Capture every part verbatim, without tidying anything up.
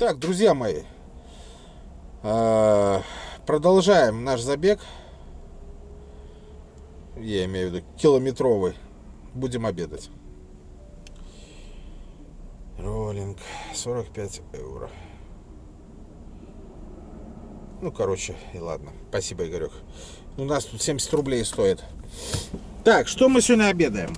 Так, друзья мои, продолжаем наш забег. Я имею в виду километровый. Будем обедать. Роллинг, сорок пять евро. Ну, короче, и ладно. Спасибо, Игорек. У нас тут семьдесят рублей стоит. Так, что мы сегодня обедаем?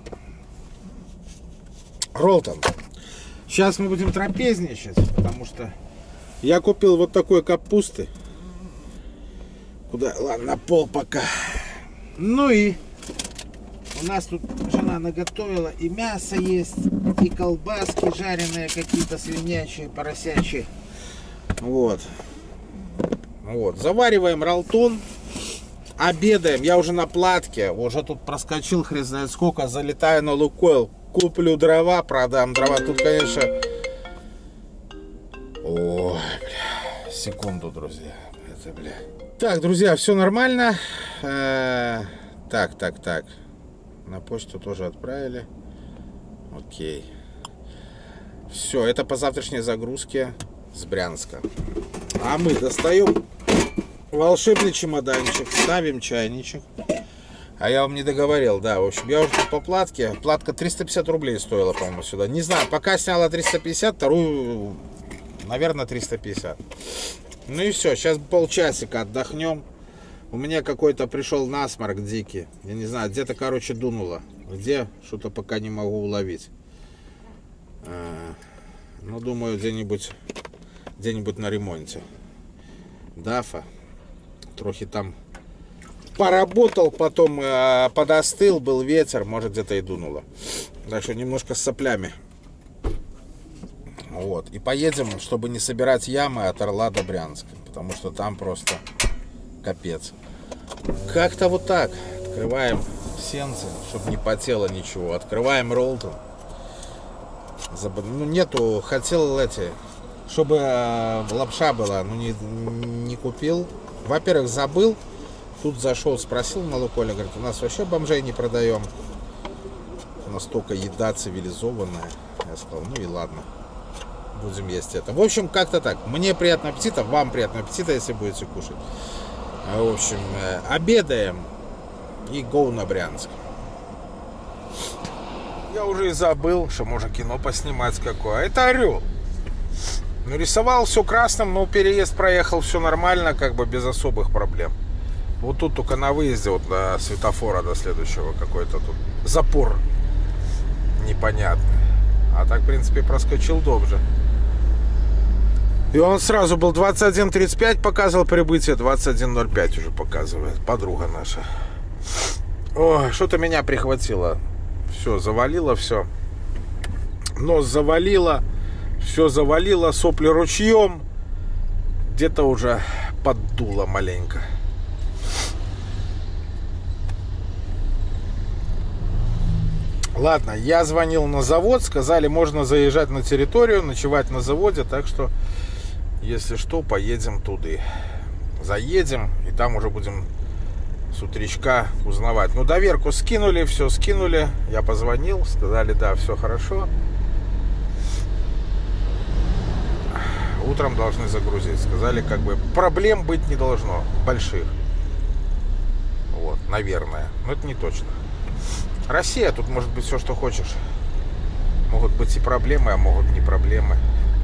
Ролтон. Сейчас мы будем трапезничать, потому что я купил вот такой капусты. Куда? Ладно, на пол пока. Ну и у нас тут жена наготовила, и мясо есть, и колбаски жареные какие-то, свинячие, поросячие. Вот. Вот. Завариваем ролтон. Обедаем. Я уже на платке. Уже тут проскочил хрен знает сколько. Залетаю на Лукойл. Куплю дрова, продам дрова. Тут, конечно... Ой, бля. Секунду, друзья. Это, бля. Так, друзья, все нормально. Так, так, так. На почту тоже отправили. Окей. Все, это по завтрашней загрузке с Брянска. А мы достаем волшебный чемоданчик, ставим чайничек. А я вам не договорил, да, в общем, я уже тут по платке. Платка триста пятьдесят рублей стоила, по-моему, сюда. Не знаю, пока сняла триста пятьдесят, вторую, наверное, триста пятьдесят. Ну и все, сейчас полчасика отдохнем. У меня какой-то пришел насморк дикий. Я не знаю, где-то, короче, дунуло. Где? Что-то пока не могу уловить. А, ну, думаю, где-нибудь где-нибудь на ремонте. Дафа. Трохи там поработал, потом э, подостыл, был ветер, может, где-то и дунуло. Так что немножко с соплями. Вот. И поедем, чтобы не собирать ямы от Орла до Брянска. Потому что там просто капец. Как-то вот так. Открываем сенцы, чтобы не потело ничего. Открываем ролтон. Заб... Ну, нету, хотел эти, чтобы э, лапша была, но не, не купил. Во-первых, забыл. Тут зашел, спросил на Лукойле, говорит, у нас вообще бомжей не продаем. Настолько еда цивилизованная. Я сказал, ну и ладно. Будем есть это. В общем, как-то так. Мне приятного аппетита, вам приятного аппетита, если будете кушать. В общем, обедаем и гоу на Брянск. Я уже и забыл, что можно кино поснимать какое. А это Орел. Ну, рисовал все красным, но переезд проехал, все нормально, как бы без особых проблем. Вот тут только на выезде, вот до светофора, до следующего, какой-то тут запор непонятный. А так, в принципе, проскочил добже. И он сразу был двадцать один тридцать пять показывал прибытие, двадцать один ноль пять уже показывает. Подруга наша. Ой, что-то меня прихватило. Все, завалило все. Нос завалило. Все завалило, сопли ручьем. Где-то уже поддуло маленько. Ладно, я звонил на завод, сказали, можно заезжать на территорию, ночевать на заводе, так что, если что, поедем туда. Заедем, и там уже будем с утречка узнавать. Ну, доверку скинули, все скинули, я позвонил, сказали, да, все хорошо. Утром должны загрузить, сказали, как бы, проблем быть не должно, больших. Вот, наверное, но это не точно. Россия, тут может быть все, что хочешь. Могут быть и проблемы, а могут не проблемы.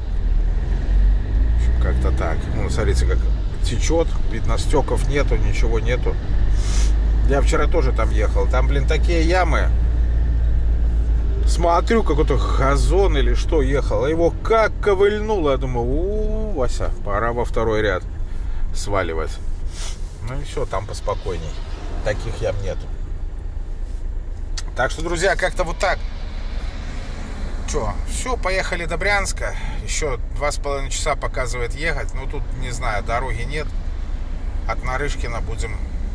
В общем, как-то так. Ну, смотрите, как течет. Видно, стеков нету, ничего нету. Я вчера тоже там ехал. Там, блин, такие ямы. Смотрю, какой-то газон или что ехал. А его как ковыльнуло. Я думаю, у-у-у, Вася, пора во второй ряд сваливать. Ну и все, там поспокойней. Таких ям нету. Так что, друзья, как-то вот так. Че, все, поехали до Брянска. Еще два с половиной часа показывает ехать. Ну, тут, не знаю, дороги нет. От Нарышкина будем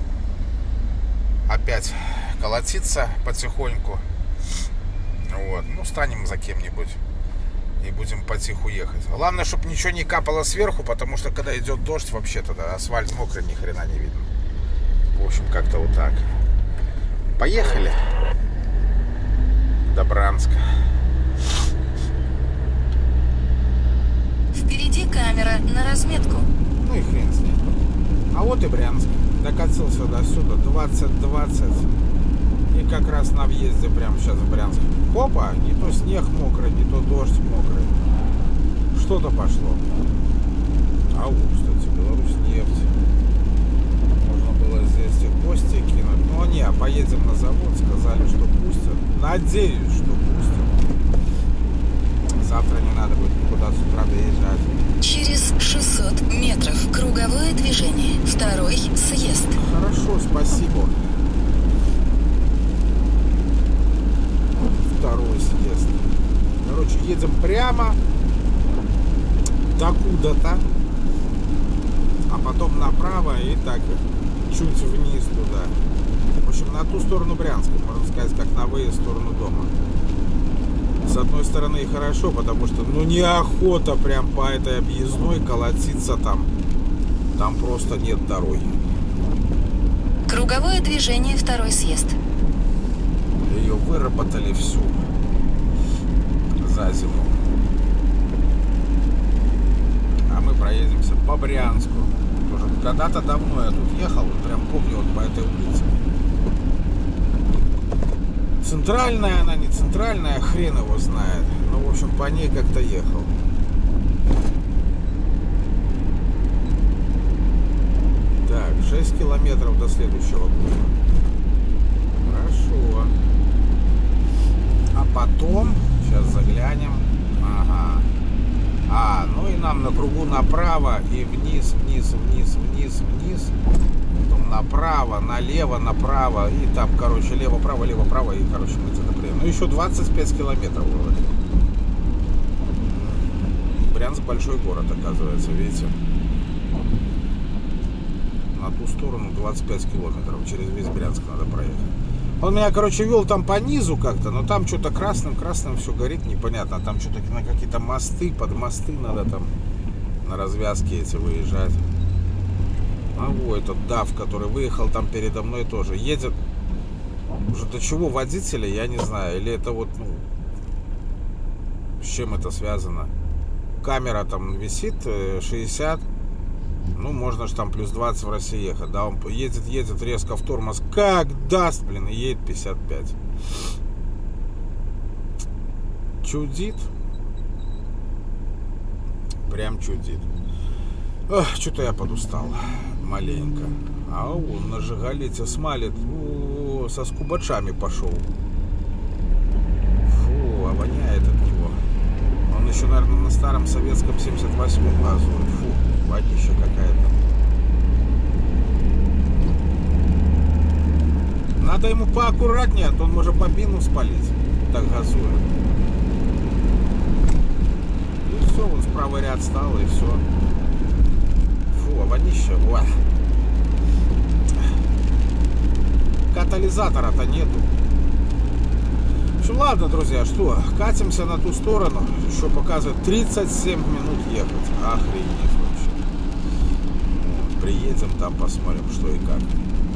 опять колотиться потихоньку. Вот, ну, станем за кем-нибудь и будем потиху ехать. Главное, чтобы ничего не капало сверху, потому что, когда идет дождь, вообще тогда асфальт мокрый, ни хрена не видно. В общем, как-то вот так. Поехали до Брянска. Впереди Наведи камера на разметку. Ну и хрен с ней. А вот и Брянск. Докатился до сюда. двадцать двадцать. И как раз на въезде прямо сейчас в Брянск. Опа! Не то снег мокрый, не то дождь мокрый. Что-то пошло. А вот, кстати, Беларусьнефть. Можно было здесь и гости кинуть. Но не, поедем на завод. Сказали, что пустят. Надеюсь, что пустят. Завтра не надо будет никуда с утра доезжать. Через шестьсот метров круговое движение. Второй съезд. Хорошо, спасибо. Второй съезд. Короче, едем прямо до куда-то, а потом направо и так чуть вниз туда. В общем, на ту сторону Брянска, можно сказать, как на выезд в сторону дома. С одной стороны и хорошо, потому что ну неохота прям по этой объездной колотиться там. Там просто нет дороги. Круговое движение, второй съезд. Ее выработали всю за зиму. А мы проедемся по Брянску. Тоже когда-то давно я тут ехал, прям помню вот по этой улице. Центральная она, не центральная, хрен его знает. Ну, в общем, по ней как-то ехал. Так, шесть километров до следующего круга. Хорошо. А потом, сейчас заглянем. Ага. А, ну и нам на кругу направо и вниз, вниз, вниз, вниз, вниз. Потом направо, налево, направо. И там, короче, лево, право, лево, право. И, короче, мы где-то приедем. Ну, еще двадцать пять километров вроде. Брянск большой город, оказывается, видите. На ту сторону двадцать пять километров. Через весь Брянск надо проехать. Он меня, короче, вел там по низу как-то, но там что-то красным-красным все горит, непонятно. Там что-то на какие-то мосты, под мосты надо там на развязке эти выезжать. А вот этот ДАФ, который выехал там передо мной тоже. Едет уже до чего водителя, я не знаю. Или это вот, ну, с чем это связано? Камера там висит, шестьдесят. Ну, можно же там плюс двадцать в России ехать. Да, он едет, едет резко в тормоз. Как даст, блин, и едет пятьдесят пять. Чудит. Прям чудит. Ох, что-то я подустал. Маленько. А он на Жигалете смалит. О, со скубачами пошел. Фу, а воняет от него. Он еще, наверное, на старом советском семьдесят восьмом газует. Фу, водища какая-то. Надо ему поаккуратнее, а то он может бобину спалить. Так газует. И все, он с правый ряд стал, и все. Фу, а водища, ой. Катализатора-то нету. Ну ладно, друзья, что, катимся на ту сторону. Еще показывает тридцать семь минут ехать. Охренеть вообще. Вот, приедем, там посмотрим, что и как.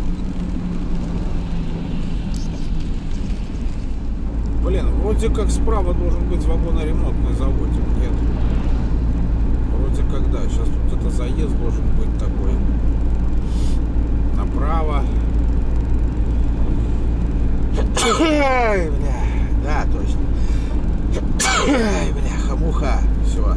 Блин, вроде как справа должен быть вагоноремонтный заводик. Нет. Вроде как да. Сейчас тут это заезд должен быть такой. Направо. Ай, бля. Да, точно. Ай, бля, хамуха. Все.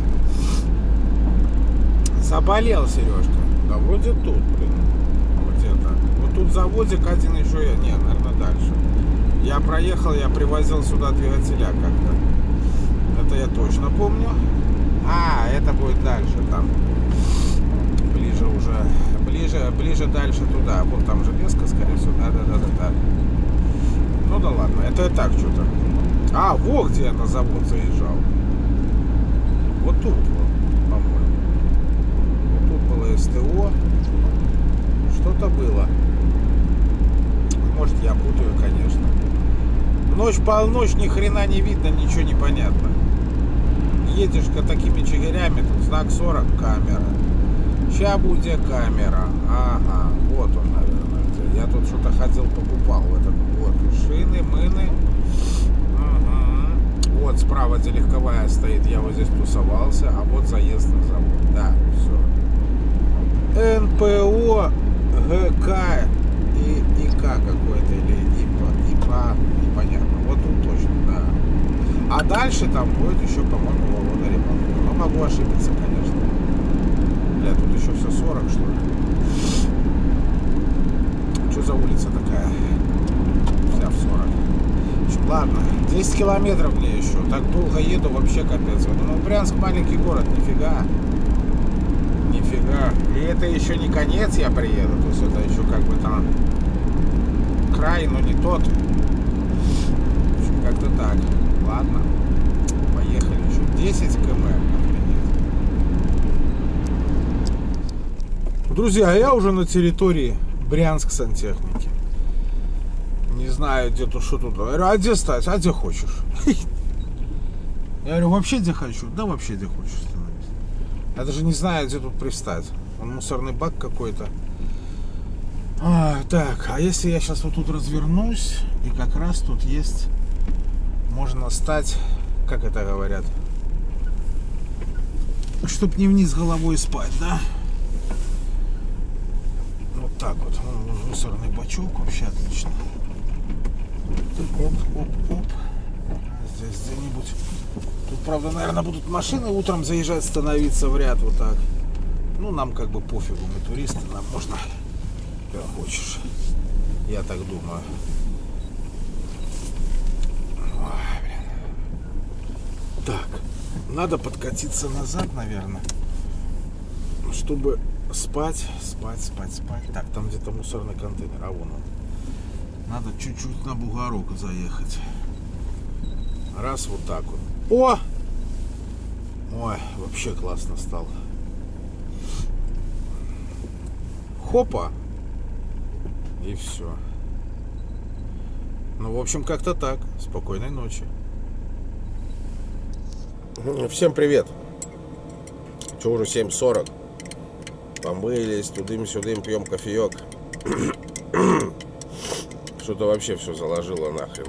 Заболел Сережка. Да вроде тут, блин. Где-то. Вот тут заводик один еще я. Не, наверное, дальше. Я проехал, я привозил сюда двигателя как-то. Это я точно помню. А, это будет дальше там. Ближе уже. Ближе, ближе дальше туда. Вон там железка, скорее всего. Да-да-да-да-да. Ну да ладно, это и так что-то. А, вот где я на завод заезжал. Вот тут вот, по-моему. Вот тут было СТО. Что-то было. Может, я путаю, конечно. Ночь, полночь, ни хрена не видно, ничего не понятно. Едешь-ка такими чигирями, тут знак сорок, камера. Ща будет камера. Ага, вот он, наверное. Где. Я тут что-то ходил, покупал в этот. Вот, шины, мыны. Угу. Вот справа где легковая стоит. Я вот здесь тусовался, а вот заезд на завод. Да, все. эн пэ о гэ ка и ИК какой-то, или ИПА, ИПА, непонятно. Вот тут точно, да. А дальше там будет еще, по-моему, водоремонт. Но могу ошибиться, конечно. Бля, тут еще все сорок, что ли? Что за улица такая? Вся в сорок. Ладно, десять километров мне еще. Так долго еду, вообще капец. Ну, Брянск маленький город, нифига. Нифига. И это еще не конец, я приеду. То есть это еще как бы там край, но не тот. Как-то так. Ладно. Поехали еще. десять километров. Друзья, я уже на территории Брянск сантехники. Не знаю, где тут, что тут. Я говорю, а где стать? А где хочешь? Я говорю, вообще где хочу? Да вообще где хочешь становись. Я даже не знаю, где тут пристать. Вон мусорный бак какой-то. А, так, а если я сейчас вот тут развернусь, и как раз тут есть, можно стать, как это говорят, чтоб не вниз головой спать, да? Вот так вот. Вон мусорный бачок, вообще отлично. Оп, оп, оп. Здесь где-нибудь. Тут, правда, наверное, будут машины утром заезжать, становиться в ряд вот так. Ну, нам как бы пофигу, мы туристы, нам можно как хочешь. Я так думаю. Ой, блин. Так, надо подкатиться назад, наверное, чтобы спать, спать, спать, спать. Так, там где-то мусорный контейнер, а вон он. Надо чуть-чуть на бугорок заехать. Раз, вот так вот. О! Ой, вообще классно стало. Хопа! И все. Ну, в общем, как-то так. Спокойной ночи. Всем привет. Че, уже семь сорок. Помылись, тудым-сюдым, пьем кофеек. Что-то вообще все заложило нахрен.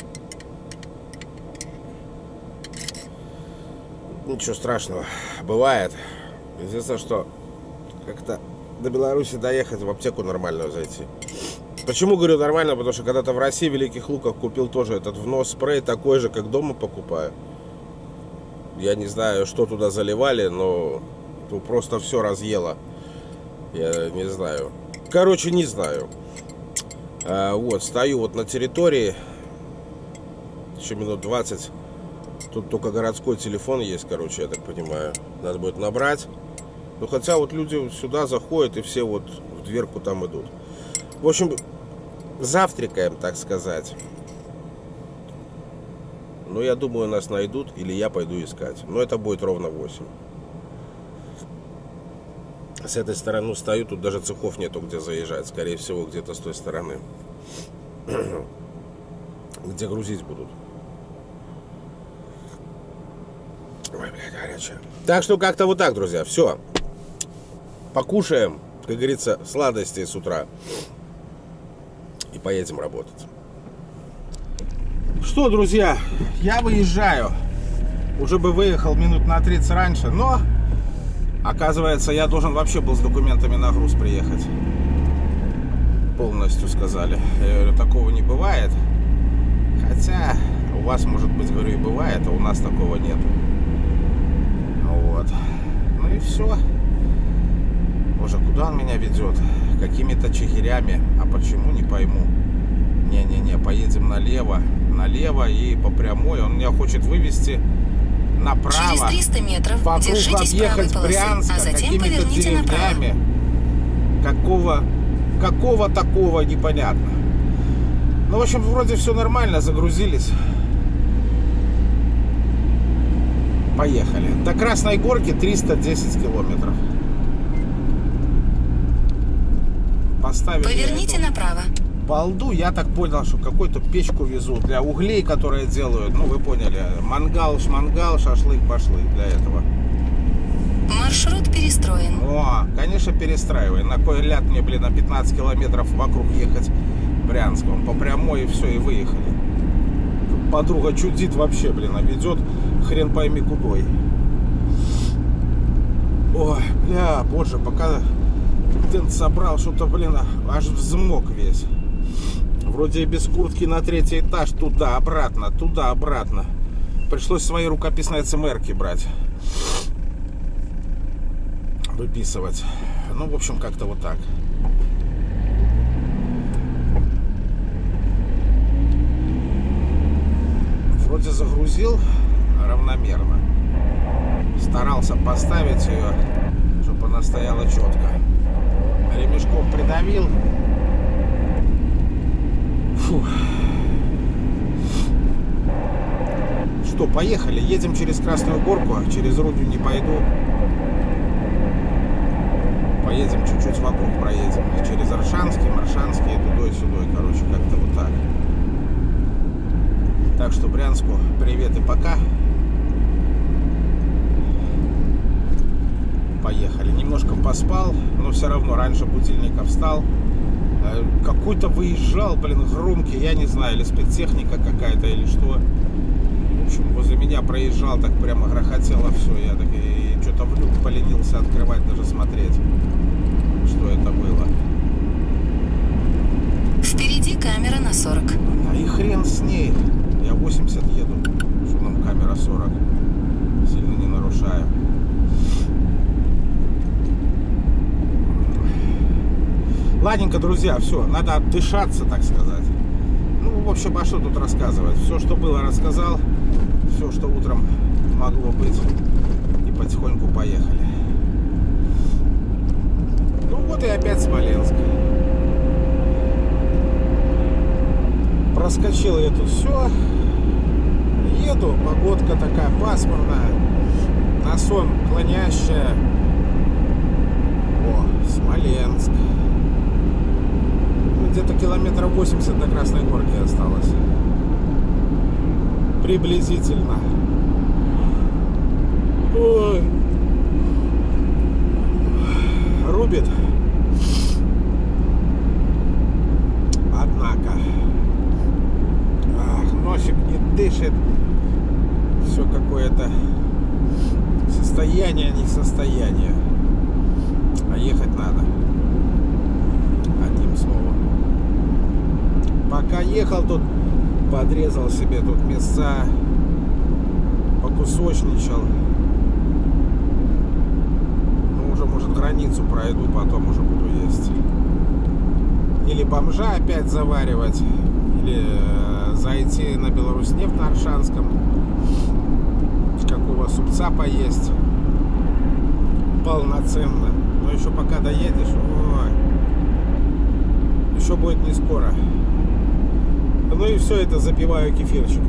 Ничего страшного. Бывает. Единственное, что как-то до Беларуси доехать, в аптеку нормальную зайти. Почему говорю нормально? Потому что когда-то в России, в Великих Луках, купил тоже этот в нос спрей, такой же, как дома покупаю. Я не знаю, что туда заливали, но тут просто все разъело. Я не знаю. Короче, не знаю. А, вот, стою вот на территории. Еще минут двадцать. Тут только городской телефон есть, короче, я так понимаю. Надо будет набрать. Ну, хотя вот люди сюда заходят и все вот в дверку там идут. В общем, завтракаем, так сказать. Ну, я думаю, нас найдут, или я пойду искать. Но это будет ровно восемь. С этой стороны стою, тут даже цехов нету, где заезжать. Скорее всего, где-то с той стороны. Где грузить будут. Ой, блядь, горячая. Так что как-то вот так, друзья. Все. Покушаем, как говорится, сладостей с утра. И поедем работать. Что, друзья, я выезжаю. Уже бы выехал минут на тридцать раньше, но оказывается, я должен вообще был с документами на груз приехать. Полностью сказали. Я говорю, такого не бывает. Хотя у вас, может быть, говорю, и бывает, а у нас такого нету. Вот. Ну и все. Боже, куда он меня ведет? Какими-то чигирями. А почему, не пойму. Не-не-не, поедем налево. Налево и по прямой. Он меня хочет вывести направо. Через триста метров вокруг держитесь правой полосы, Брянска, а затем поверните деревнями. Направо. Какого, какого такого, непонятно. Ну, в общем, вроде все нормально, загрузились. Поехали. До Красной Горки триста десять километров. Поставили. Поверните эту направо. балду, я так понял, что какую-то печку везут для углей, которые делают. Ну, вы поняли, мангал, шмангал, шашлык, башлык для этого. Маршрут перестроен. О, конечно, перестраивай. На кой ляд мне, блин, на пятнадцать километров вокруг ехать Брянском. По прямой и все, и выехали. подруга чудит вообще, блин, а ведет хрен пойми кудой. Ой, бля, боже, пока тент собрал, что-то, блин, аж взмок весь. Вроде и без куртки на третий этаж, туда-обратно, туда-обратно. Пришлось свои рукописные ЦМРки брать. Выписывать. Ну, в общем, как-то вот так. Вроде загрузил равномерно. Старался поставить ее, чтобы она стояла четко. Ремешком придавил. Фух. Что, поехали. Едем через Красную Горку. Через Рудню не пойду. Поедем чуть-чуть вокруг проедем. Через Аршанский, Маршанский, тудой-сюдой. Короче, как-то вот так. Так что Брянску привет и пока. Поехали. Немножко поспал, но все равно раньше будильника встал. Какой-то выезжал, блин, громкий, я не знаю, или спецтехника какая-то, или что. В общем, возле меня проезжал, так прямо грохотело все. Я так и что-то в люк поленился открывать, даже смотреть, что это было. Впереди камера на сорок. А и хрен с ней. Я восемьдесят еду, что нам камера сорок. Сильно не нарушаю. Ладненько, друзья, все, надо отдышаться, так сказать. Ну, в общем, а что тут рассказывать? Все, что было, рассказал. Все, что утром могло быть. И потихоньку поехали. Ну вот и опять Смоленск. Проскочил я тут все. Еду, погодка такая пасмурная. На сон клонящая. О, Смоленск. Где-то километров восемьдесят до Красной Горки осталось. Приблизительно. Ой. Рубит. Однако. Ах, носик не дышит. Все какое-то состояние, не состояние. А ехать надо. Одним словом. Пока ехал, тут подрезал себе тут места, покусочничал. Ну, уже, может, границу пройду, потом уже буду есть. Или бомжа опять заваривать, или э, зайти на Беларуснефть на Аршанском, какого супца поесть полноценно. Но еще пока доедешь, ой, еще будет не скоро. Ну и все это запиваю кефирчиком.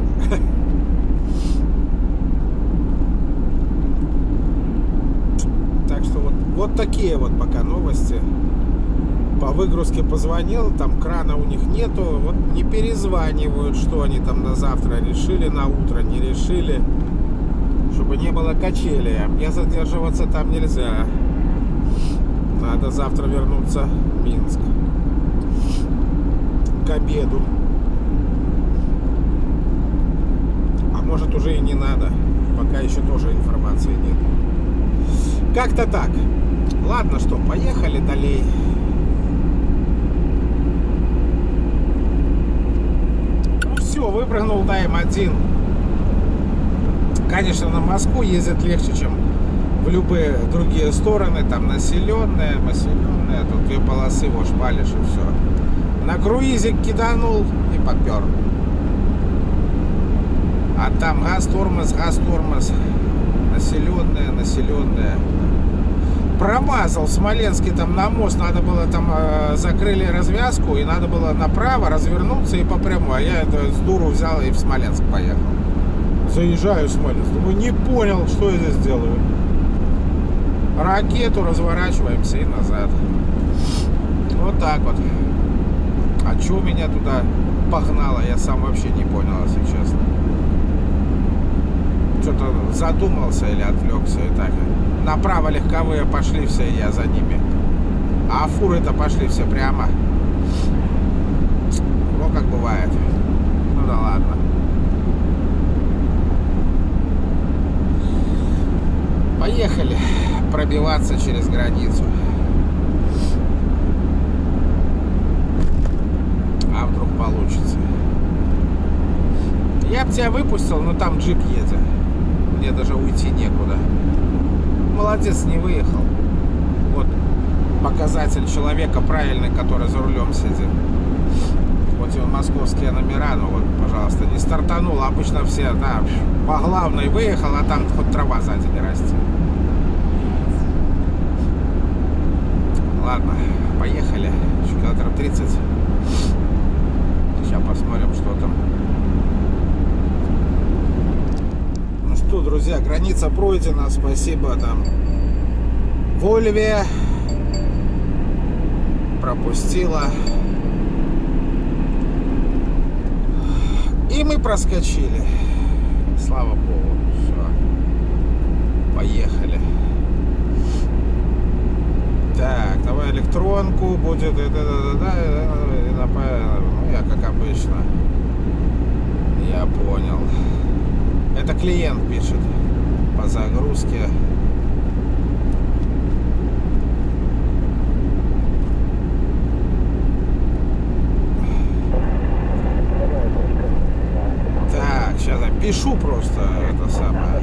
Так что вот, вот такие вот пока новости. По выгрузке позвонил, там крана у них нету. Вот не перезванивают, что они там на завтра решили, на утро не решили. Чтобы не было качели. А мне задерживаться там нельзя. Надо завтра вернуться в Минск. К обеду. Может, уже и не надо. Пока еще тоже информации нет. Как-то так. Ладно, что, поехали далее. Ну все, выпрыгнул до Эм один. Конечно, на Москву ездить легче, чем в любые другие стороны. Там населенные, населенные. Тут две полосы, его шпалишь и все. На круизик киданул и попер. А там газ-тормоз, газ-тормоз. Населенная, населенная. Промазал в Смоленске там на мост. Надо было там, э, закрыли развязку. И надо было направо развернуться и по прямой. А я это с дуру взял и в Смоленск поехал. Заезжаю в Смоленск. Думаю, не понял, что я здесь делаю. Ракету, разворачиваемся и назад. Вот так вот. А что меня туда погнало, я сам вообще не понял, если честно. Что-то задумался или отвлекся и так. Направо легковые пошли все, и я за ними. А фуры-то пошли все прямо. Вот как бывает. Ну да ладно. через границу. А вдруг получится? Я бы тебя выпустил, но там джип едет. Мне даже уйти некуда. Молодец, не выехал. Вот показатель человека правильный, который за рулем сидит. Вот его московские номера, ну вот, пожалуйста, не стартанул. Обычно все, да, по главной выехал, а там хоть трава сзади не растет. Ладно, поехали. Еще километров тридцать. Сейчас посмотрим, что там. Ну что, друзья, граница пройдена. Спасибо там Вольве. Пропустила. И мы проскочили. Слава богу. Все. Поехали. Так, давай электронку. Будет. Ну, я как обычно. Я понял. Это клиент пишет. По загрузке. Сейчас я пишу просто это самое.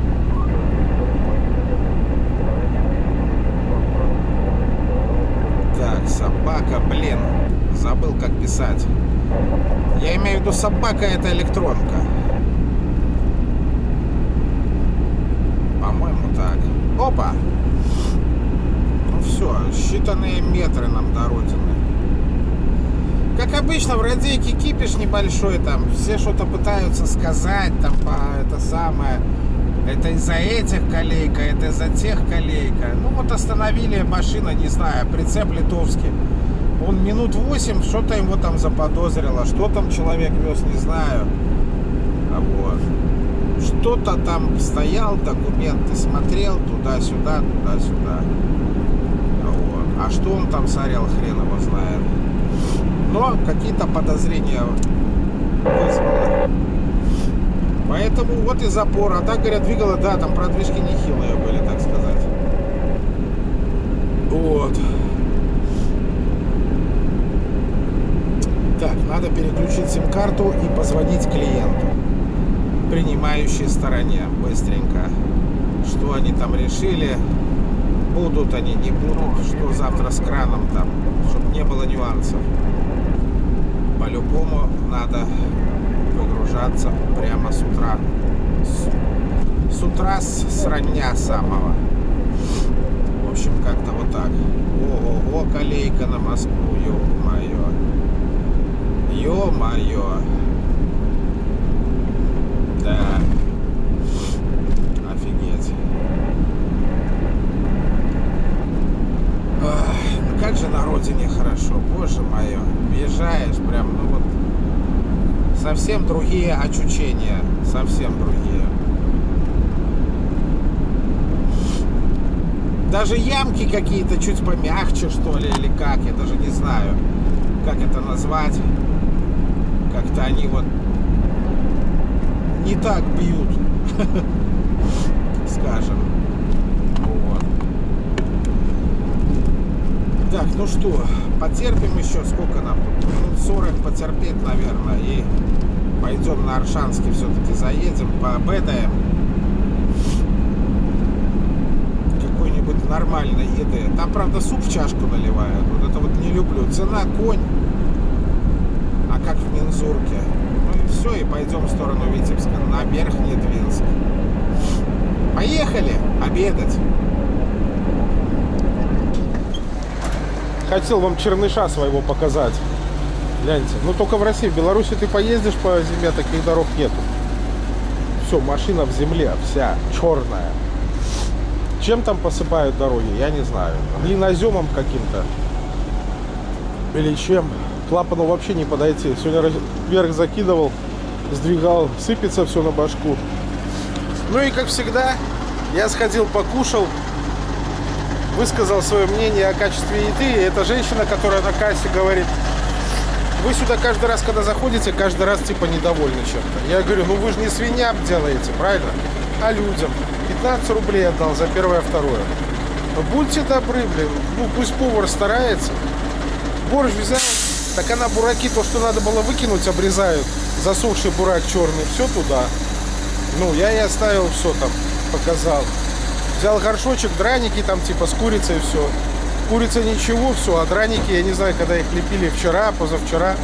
Так, собака, блин. Забыл, как писать. Я имею в виду, собака — это электронка. По-моему, так. Опа! Ну все, считанные метры нам до родины. Как обычно, в радейке кипиш небольшой, там все что-то пытаются сказать, там это самое, это из-за этих колейка, это из-за тех колейка. Ну вот остановили машина, не знаю, прицеп литовский. Он минут восемь что-то его там заподозрило, что там человек вез, не знаю. Вот. Что-то там стоял, документы смотрел, туда-сюда, туда-сюда. Вот. А что он там сорел, хрен его знает. Но какие-то подозрения вызвало. Поэтому вот и запор. А так, говорят, двигало, да, там продвижки нехилые были, так сказать. Вот. Так, надо переключить сим-карту и позвонить клиенту, принимающей стороне, быстренько. Что они там решили, будут они, не будут, что завтра с краном там, чтобы не было нюансов. По-любому надо выгружаться прямо с утра. С, с утра, с, с рання самого. В общем, как-то вот так. Ого-го, колейка на Москву, ё-моё. Ё-моё. Да. Офигеть. Ах, ну как же на родине хорошо, боже мое. Въезжаешь прям, ну вот, совсем другие ощущения, совсем другие. Даже ямки какие-то чуть помягче, что ли, или как, я даже не знаю, как это назвать. Как-то они вот не так бьют, скажем. Вот. Так, ну что, потерпим еще, сколько нам тут? Минут сорок потерпеть, наверное, и пойдем на Аршанский, все-таки заедем, пообедаем. Какой-нибудь нормальной еды. Там, правда, суп в чашку наливают. Вот это вот не люблю. Цена конь. А как в Мензурке. Ну и все, и пойдем в сторону Витебска, на Верхний Двинск. Поехали обедать. Хотел вам черныша своего показать. Гляньте. Ну только в России, в Беларуси ты поездишь по земле, таких дорог нету. Все, машина в земле, вся черная. Чем там посыпают дороги, я не знаю. Глиноземом каким-то. Или чем. К клапану вообще не подойти. Сегодня вверх закидывал, сдвигал, сыпется все на башку. Ну и как всегда, я сходил, покушал, высказал свое мнение о качестве еды. И эта женщина, которая на кассе, говорит: вы сюда каждый раз, когда заходите, каждый раз типа недовольны чем-то. Я говорю: ну вы же не свиньям делаете, правильно? А людям. пятнадцать рублей отдал за первое, второе. Будьте добры, блин. Ну, пусть повар старается. Борщ взял, так она бураки, то, что надо было выкинуть, обрезают. Засохший бурак черный, все туда. Ну, я и оставил все там, показал. Взял горшочек, драники там типа с курицей, все. Курица ничего, все, а драники, я не знаю, когда их лепили вчера, позавчера.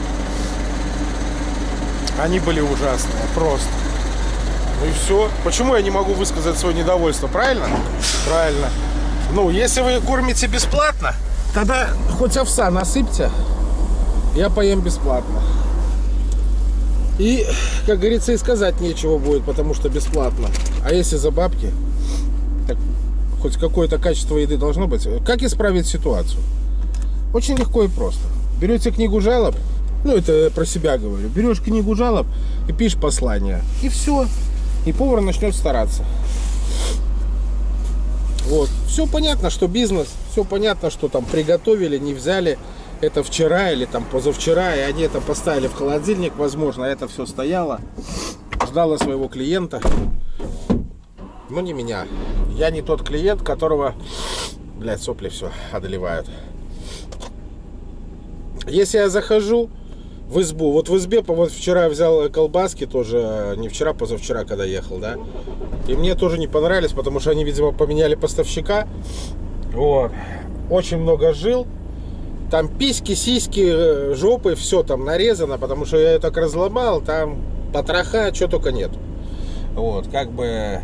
Они были ужасные, просто. Ну и все. Почему я не могу высказать свое недовольство? Правильно? Правильно. Ну, если вы кормите бесплатно, тогда хоть овса насыпьте, я поем бесплатно. И, как говорится, и сказать нечего будет, потому что бесплатно. А если за бабки, так хоть какое-то качество еды должно быть. Как исправить ситуацию? Очень легко и просто. Берете книгу жалоб, ну это про себя говорю, берешь книгу жалоб и пишешь послание. И все. И повар начнет стараться. Вот. Все понятно, что бизнес, все понятно, что там приготовили, не взяли. Это вчера или там позавчера, и они это поставили в холодильник, возможно, это все стояло, ждало своего клиента. Но не меня. Я не тот клиент, которого, блядь, сопли все одолевают. Если я захожу в избу, вот в избе, вот вчера взял колбаски тоже, не вчера, позавчера, когда ехал, да, и мне тоже не понравились, потому что они, видимо, поменяли поставщика. Вот. Очень много жил. Там письки, сиськи, жопы, все там нарезано, потому что я ее так разломал, там потроха, что только нет. Вот, как бы,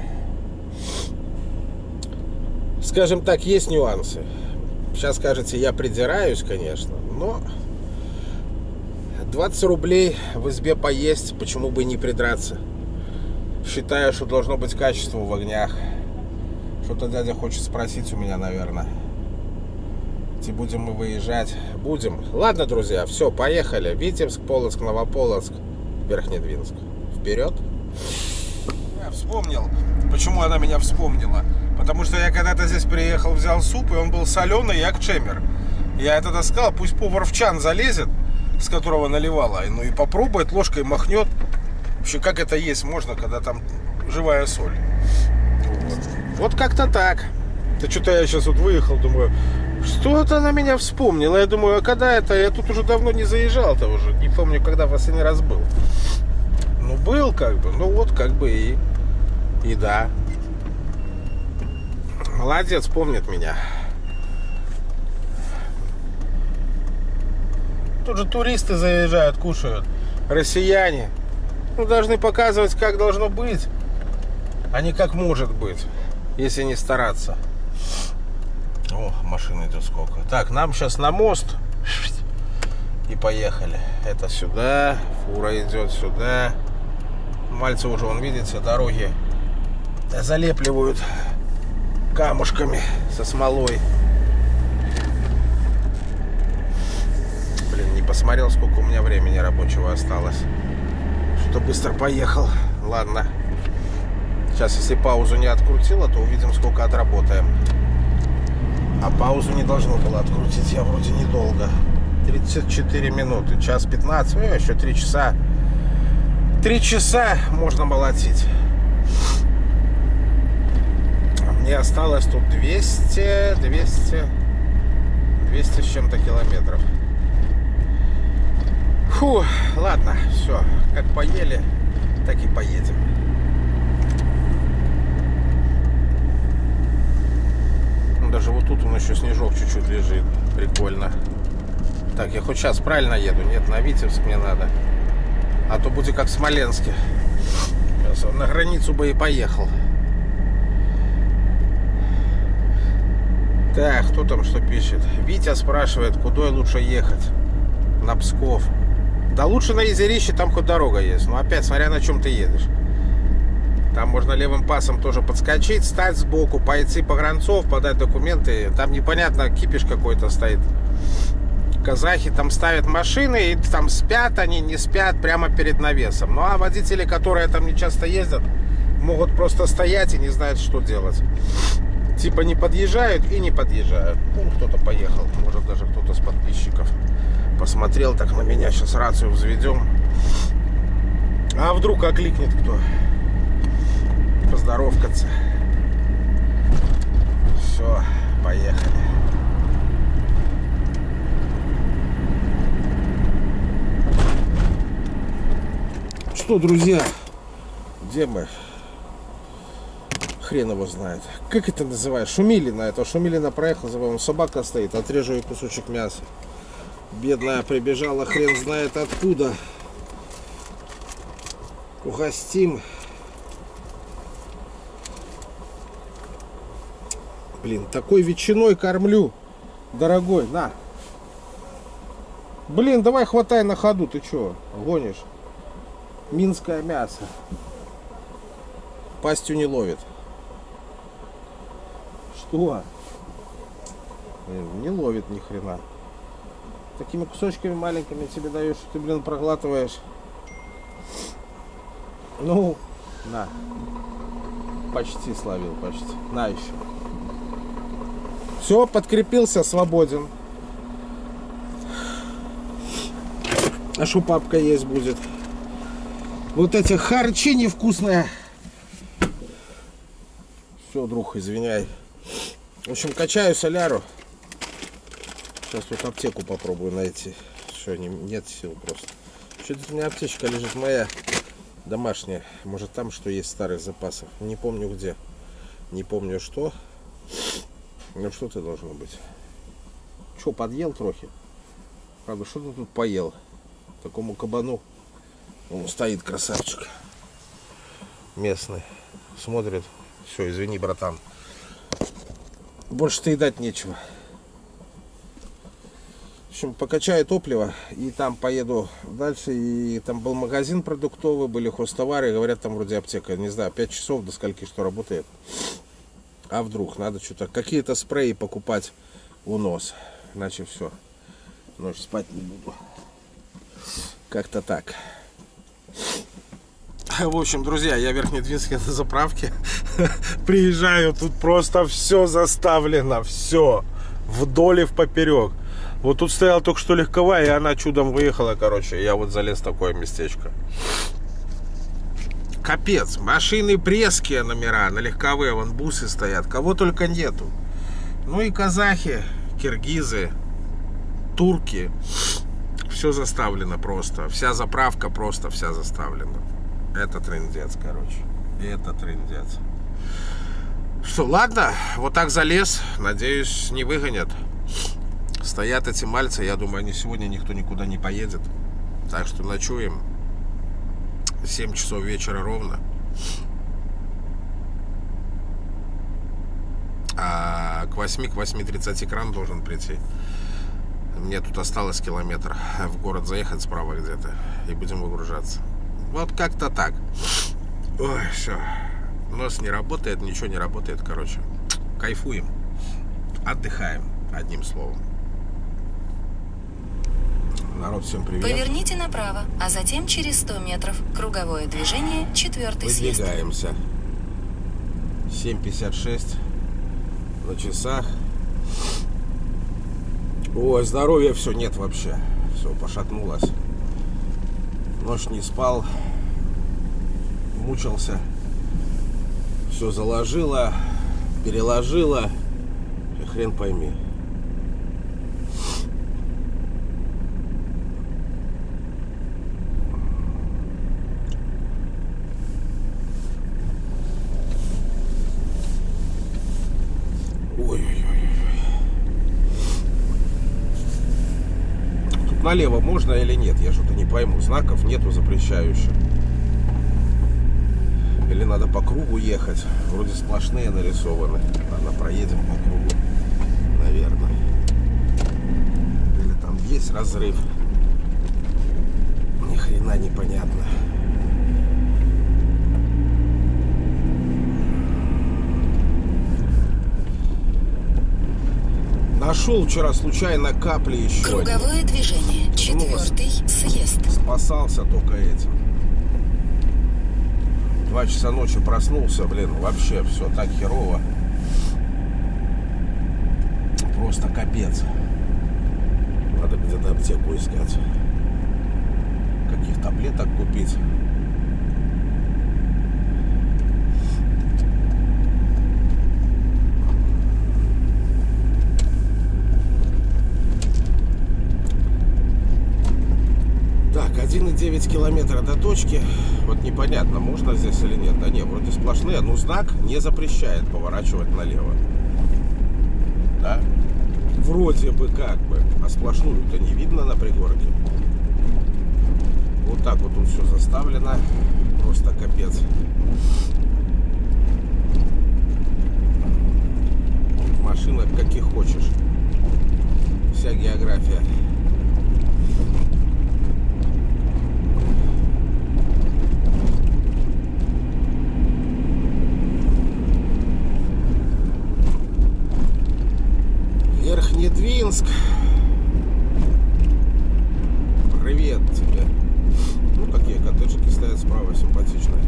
скажем так, есть нюансы. Сейчас скажете, я придираюсь, конечно, но двадцать рублей в избе поесть, почему бы не придраться? Считаю, что должно быть качество в огнях. Что-то дядя хочет спросить у меня, наверное. Будем мы выезжать. Будем. Ладно, друзья, все, поехали. Витебск, Полоцк, Новополоцк, Верхнедвинск. Вперед. Я вспомнил, почему она меня вспомнила. Потому что я когда-то здесь приехал, взял суп, и он был соленый, як чемер. Я тогда сказал, пусть повар в чан залезет, с которого наливала, ну и попробует, ложкой махнет. Вообще, как это есть можно, когда там живая соль. Вот, вот как-то так. Да что-то я сейчас вот выехал, думаю, что-то она меня вспомнила. Я думаю, а когда это? Я тут уже давно не заезжал-то уже. Не помню, когда в последний раз был. Ну, был как бы. Ну, вот как бы и... И да. Молодец, помнит меня. Тут же туристы заезжают, кушают. Россияне. Ну, должны показывать, как должно быть, а не как может быть, если не стараться. О, машина идет сколько. Так, нам сейчас на мост. И поехали. Это сюда. Фура идет сюда. Мальцы уже, вон, видите, дороги залепливают камушками со смолой. Блин, не посмотрел, сколько у меня времени рабочего осталось. Что-то быстро поехал. Ладно. Сейчас, если паузу не открутила, то увидим, сколько отработаем. А паузу не должно было открутить, я вроде недолго. тридцать четыре минуты, час пятнадцать, ну, еще три часа. три часа можно молотить. Мне осталось тут двести, двести, двести с чем-то километров. Фу, ладно, все, как поели, так и поедем. Даже вот тут он еще снежок чуть-чуть лежит. Прикольно. Так, я хоть сейчас правильно еду? Нет, на Витебск мне надо. А то будет как в Смоленске. Сейчас он на границу бы и поехал. Так, кто там что пишет? Витя спрашивает, куда лучше ехать? На Псков. Да лучше на Изерище, там хоть дорога есть. Но опять, смотря на чем ты едешь. Там можно левым пасом тоже подскочить, стать сбоку, пойти погранцов, подать документы. Там непонятно, кипиш какой-то стоит. Казахи там ставят машины, и там спят они, не спят прямо перед навесом. Ну а водители, которые там не часто ездят, могут просто стоять и не знают, что делать. Типа не подъезжают и не подъезжают. Ну, кто-то поехал, может даже кто-то с подписчиков посмотрел так на меня. Сейчас рацию взведем. А вдруг окликнет кто? Поздоровкаться. Все, Поехали. Что, друзья, где мы? Хрен его знает. Как это называется? Шумилина. Это Шумилина проехал, за вами собака стоит. Отрежу ей кусочек мяса. Бедная прибежала, хрен знает откуда. Угостим. Блин, такой ветчиной кормлю. Дорогой, на. Блин, давай хватай на ходу. Ты чё, гонишь? Минское мясо. Пастью не ловит. Что? Блин, не ловит ни хрена. Такими кусочками маленькими тебе даешь, что ты, блин, проглатываешь. Ну, на. Почти словил, почти. На еще. Все, подкрепился, свободен. А что папка есть будет? Вот эти харчи невкусные. Все, друг, извиняй. В общем, качаю соляру. Сейчас тут аптеку попробую найти. Все, не, нет сил просто. Что-то у меня аптечка лежит моя. Домашняя. Может, там что есть старых запасов. Не помню где. Не помню что. Ну что-то должно быть. Что, подъел трохи? Правда, что ты тут поел? Такому кабану. Он стоит, красавчик. Местный. Смотрит. Все, извини, братан. Больше-то и дать нечего. В общем, покачаю топливо и там поеду дальше. И там был магазин продуктовый, были хозтовары. Говорят, там вроде аптека. Не знаю, пять часов до скольки что работает. А вдруг надо что-то, какие-то спреи покупать у нос. Иначе все. Ночь спать не буду. Как-то так. В общем, друзья, я в Верхнедвинске на заправке. Приезжаю, тут просто все заставлено. Все. Вдоль и впоперек. Вот тут стояла только что легковая, и она чудом выехала, короче. Я вот залез в такое местечко. Капец, машины пресские номера, на легковые, вон бусы стоят, кого только нету. Ну и казахи, киргизы, турки. Все заставлено просто, вся заправка просто вся заставлена. Это трындец, короче, это трындец. Что, ладно, вот так залез, надеюсь, не выгонят. Стоят эти мальцы, я думаю, они сегодня никто никуда не поедет. Так что ночуем. семь часов вечера ровно. А к восьми, к восьми тридцати кран должен прийти. Мне тут осталось километр в город заехать справа где-то. И будем выгружаться. Вот как-то так. Ой, все. Нос не работает, ничего не работает, короче. Кайфуем. Отдыхаем, одним словом. Народ, всем привет. Поверните направо, а затем через сто метров. Круговое движение, четвертый съезд. Выдвигаемся. семь пятьдесят шесть на часах. Ой, здоровья все нет вообще. Все, пошатнулось. Ночь не спал. Мучился. Все заложило, переложило. И хрен пойми. Налево можно или нет? Я что-то не пойму. Знаков нету запрещающих. Или надо по кругу ехать? Вроде сплошные нарисованы. Ладно, проедем по кругу. Наверное. Или там есть разрыв. Ни хрена непонятно. Нашел вчера случайно капли еще. Круговое движение. Четвертый съезд. Спасался только этим. Два часа ночи проснулся, блин, вообще все так херово. Просто капец. Надо где-то аптеку искать. Каких таблеток купить. девять километров до точки. Вот непонятно, можно здесь или нет. Да нет, вроде сплошные, но знак не запрещает поворачивать налево. Да? Вроде бы как бы. А сплошную-то не видно на пригорке. Вот так вот тут все заставлено. Просто капец. Машина каких хочешь. Вся география. Верхнедвинск. Привет тебе. Ну, такие коттеджики стоят справа, симпатичные.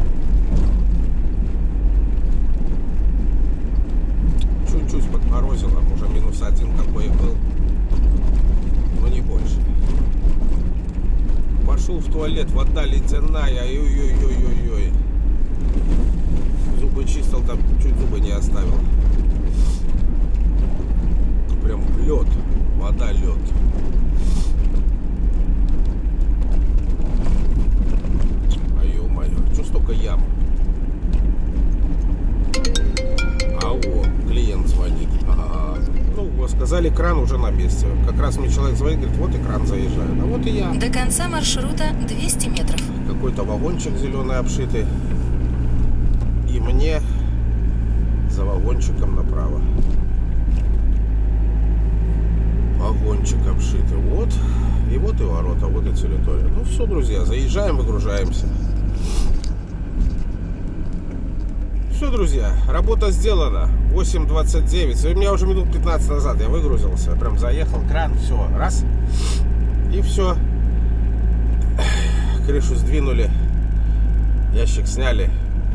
Чуть-чуть подморозило, уже минус один какой был, но не больше. Пошел в туалет, вода ледяная, ой-ой-ой-ой-ой. Зубы чистил, там чуть зубы не оставил. Прям лед, вода лед. А ё-моё, что столько ям? Ау, клиент звонит. А, ну, сказали, кран уже на месте. Как раз мне человек звонит, говорит, вот и кран заезжает. А вот и я. До конца маршрута двести метров. Какой-то вагончик зеленый обшитый. И мне за вагончиком направо. Вагончик обшитый. Вот. И вот и ворота, вот и территория. Ну все, друзья, заезжаем, выгружаемся. Все, друзья, работа сделана. восемь двадцать девять. У меня уже минут пятнадцать назад я выгрузился. Я прям заехал, кран, все, раз. И все. Крышу сдвинули. Ящик сняли.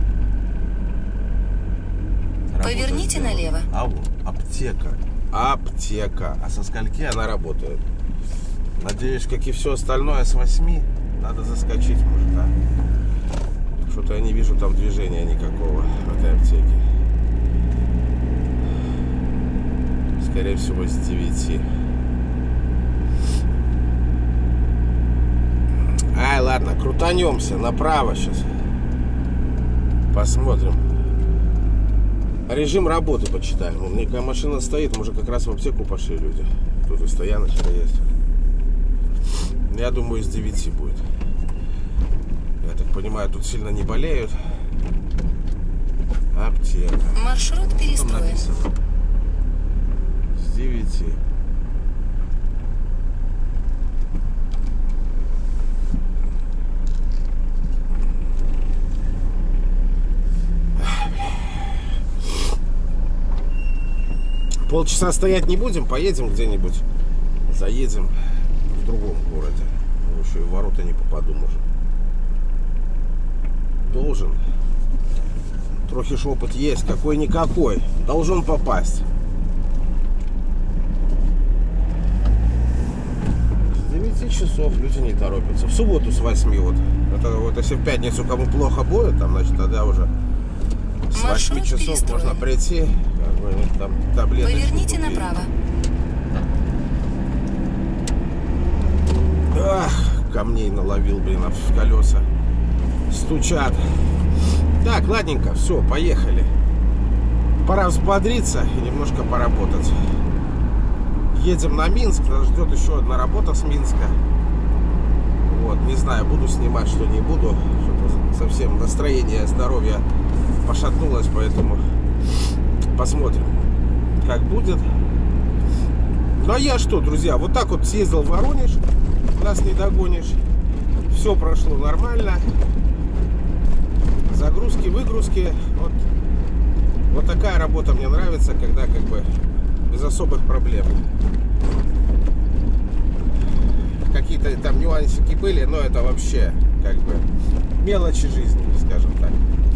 Поверните налево. А вот, аптека. Аптека. А со скольки она работает? Надеюсь, как и все остальное, с восьми. Надо заскочить, может, а? Что-то я не вижу там движения никакого в этой аптеке. Скорее всего, с девяти. Ай, ладно, крутанемся направо сейчас. Посмотрим. Режим работы почитаем. У меня машина стоит, может, как раз в аптеку пошли люди. Тут и стояночка есть. Я думаю, с девяти будет. Я так понимаю, тут сильно не болеют. Аптека. Маршрут перестроен. С девяти. Полчаса стоять не будем, поедем где-нибудь. Заедем в другом городе. Еще и в ворота не попаду, может. Должен. Трохи ж опыт есть, какой-никакой. Должен попасть. С девяти часов люди не торопятся. В субботу с восьми вот. Это вот если в пятницу кому плохо будет, там, значит, тогда уже с восьми часов можно прийти. Там таблеточки Поверните купить. направо. Ах, камней наловил, блин, в колеса. Стучат. Так, ладненько, все, поехали. Пора взбодриться и немножко поработать. Едем на Минск, нас ждет еще одна работа с Минска. Вот, не знаю, буду снимать, что не буду. Что-то совсем настроение, здоровье пошатнулось, поэтому посмотрим, как будет. Ну а я что, друзья, вот так вот съездил в Воронеж. Нас не догонишь. Все прошло нормально. Загрузки, выгрузки. Вот, вот такая работа мне нравится, когда как бы без особых проблем. Какие-то там нюансики были, но это вообще как бы мелочи жизни, скажем так.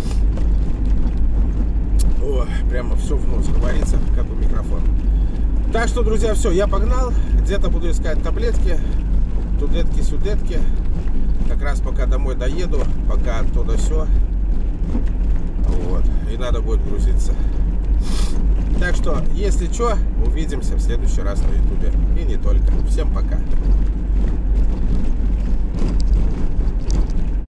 О, прямо все в нос говорится, как у микрофона. Так что, друзья, все, я погнал. Где-то буду искать таблетки. Тудетки-сюдетки. Как раз пока домой доеду, пока оттуда все. Вот. И надо будет грузиться. Так что, если что, увидимся в следующий раз на ютубе. И не только. Всем пока.